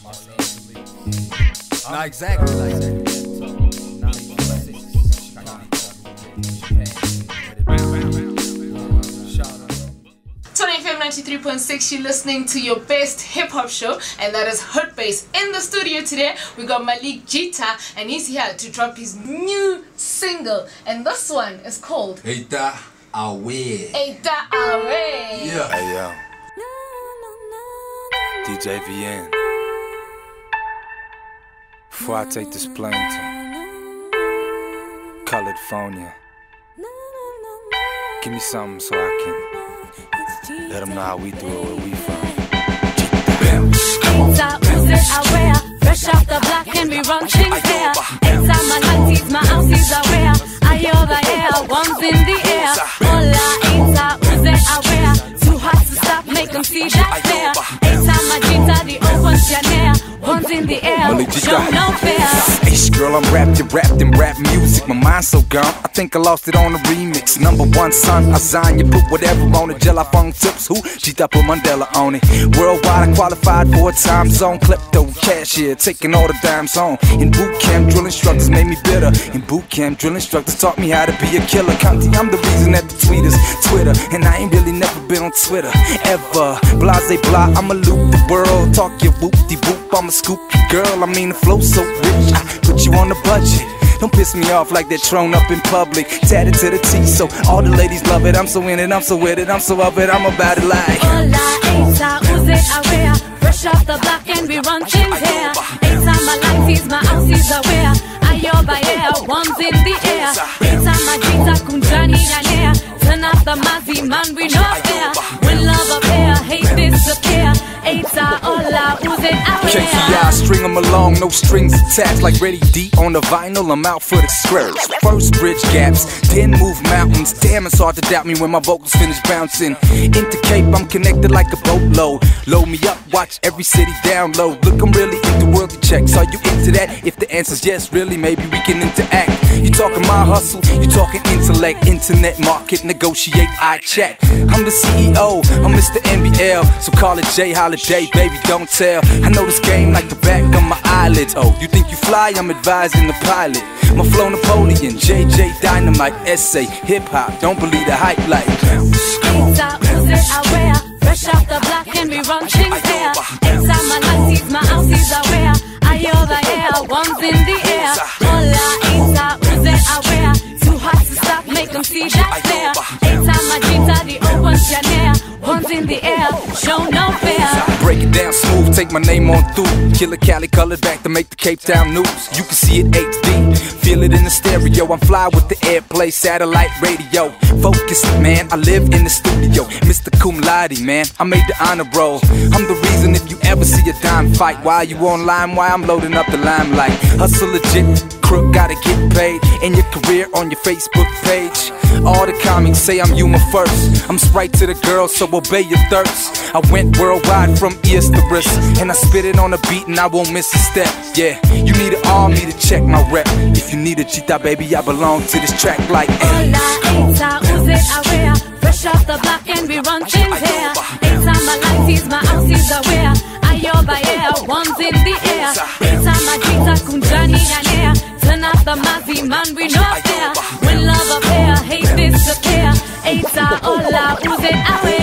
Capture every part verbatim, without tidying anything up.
Not exactly like that. Tony F M ninety-three point six, you're listening to your best hip-hop show, and that is Hood Bass. In the studio today, we got Malik Jita, and he's here to drop his new single, and this one is called Eita Awe. Eita Awe. Yeah. Hey yo, D J V N. Before I take this plane to California, give me something so I can let them know how we do it where we from. Eita Awe, fresh off the block and we run things there. Eita my nineties, my ounces are rare. I over here, one's in the air. Hola, Eita Awe, too hot to stop, make them see that flare. Eita my Jita, the open Janelle. One's in the air, show no fear. Ish, girl, I'm wrapped in wrapped in rap music. My mind's so gone, I think I lost it on the remix. Number one son, I sign you, put whatever on it. Jella Funk tips, who? Jita put Mandela on it. Worldwide, I qualified for a time zone. Klepto, cashier, taking all the dimes home. In boot camp, drill instructors made me bitter. In boot camp, drill instructors taught me how to be a killer. Conti, I'm the reason that the tweet is Twitter. And I ain't really never been on Twitter, ever. Blase blah, I'ma loop the world. Talk your whoop-de-whoop, I'ma scoop you, girl. I mean the flow so rich, I put you on the budget. Don't piss me off like that thrown up in public. Tatted to the T, so all the ladies love it. I'm so in it, I'm so with it, I'm so up it, I'm about it like Hola, Eita Awe, fresh off the block and we run things here. Eita my nineties, my ounces are rare. I over here, one's in the air. Eita my Jita, kunjani yanea. Turn off the mazi, man, we not there. When love appear, hate disappear. Eita Ola Uze Awe. K T I, string them along, no strings attached. Like Ready D on the vinyl, I'm out for the skirts. First bridge gaps, then move mountains. Damn, it's hard to doubt me when my vocals finish bouncing. Into Cape, I'm connected like a boatload. Load me up, watch every city download. Look, I'm really into worldly checks. Are you into that? If the answer's yes, really, maybe we can interact. You talking my hustle, you talking intellect. Internet market, negotiate, I check. I'm the C E O, I'm Mister N B L. So call it J Holiday, baby, don't tell. I know this game like the back of my eyelids. Oh, you think you fly? I'm advising the pilot. My flow Napoleon, J J Dynamite, essay, hip-hop, don't believe the hype like Eita Awe, fresh off the block and we run things there. Eita my nineties, my ounces are rare. I over here, one's in the air. Hola, Eita Awe, too hot to stop, make them see that flare. Eita my Jita, the open Janelle. One's in the air, show no fear. Break it down smooth, take my name on through. Killer Cali colored back to make the Cape Town news. You can see it H D, feel it in the stereo. I'm fly with the airplay, satellite radio. Focus, man, I live in the studio. Mister Cum Laude, man, I made the honor roll. I'm the reason if you ever see a dime fight. While you online, why I'm loading up the limelight. Hustle legit, crook, gotta get paid. And your career on your Facebook page. All the comics say I'm human first. I'm Sprite to the girls, so obey your thirst. I went worldwide from east to west, and I spit it on a beat and I won't miss a step. Yeah, you need an army to check my rep. If you need a Jita, baby, I belong to this track like Hola, Eita Awe, fresh off the block and we run things here. Eita my nineties, my ounces are rare. I over here, one's in the air. Eita my Jita, kunjani yanea. Turn off the mazi, man, we not there. When love appear, hate disappear. Eita Ola Uze Awe.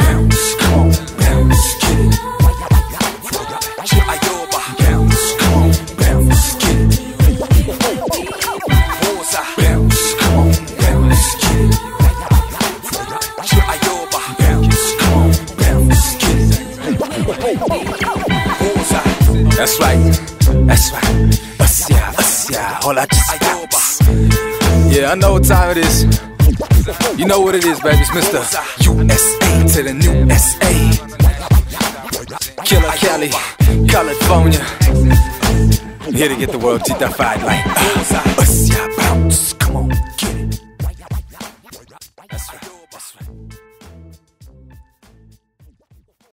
That's right, that's right. Us yeah, us yeah, all I just bounce. Yeah, I know what time it is. You know what it is, baby. It's Mister U S A to the new S A. Killer Cali, California. Here to get the world Jita fight like uh, us yeah, bounce. Come on.